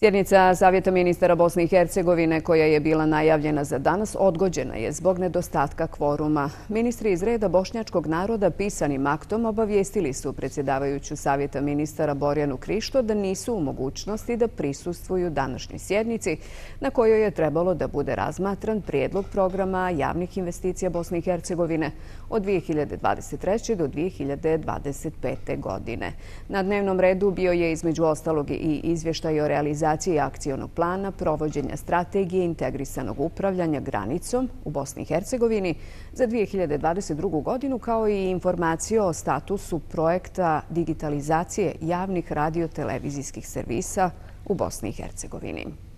Sjednica Savjeta ministara Bosne i Hercegovine, koja je bila najavljena za danas, odgođena je zbog nedostatka kvoruma. Ministri iz reda bošnjačkog naroda pisanim aktom obavijestili su predsjedavajuću Savjeta ministara Borjanu Krišto da nisu u mogućnosti da prisustvuju današnjoj sjednici, na kojoj je trebalo da bude razmatran prijedlog programa javnih investicija Bosne i Hercegovine od 2023. do 2025. godine. Na dnevnom redu bio je između ostalog i izvještaj o realizaciji akcionog plana provođenja strategije integrisanog upravljanja granicom u Bosni i Hercegovini za 2022. godinu, kao i informacije o statusu projekta digitalizacije javnih radio-televizijskih servisa u Bosni i Hercegovini.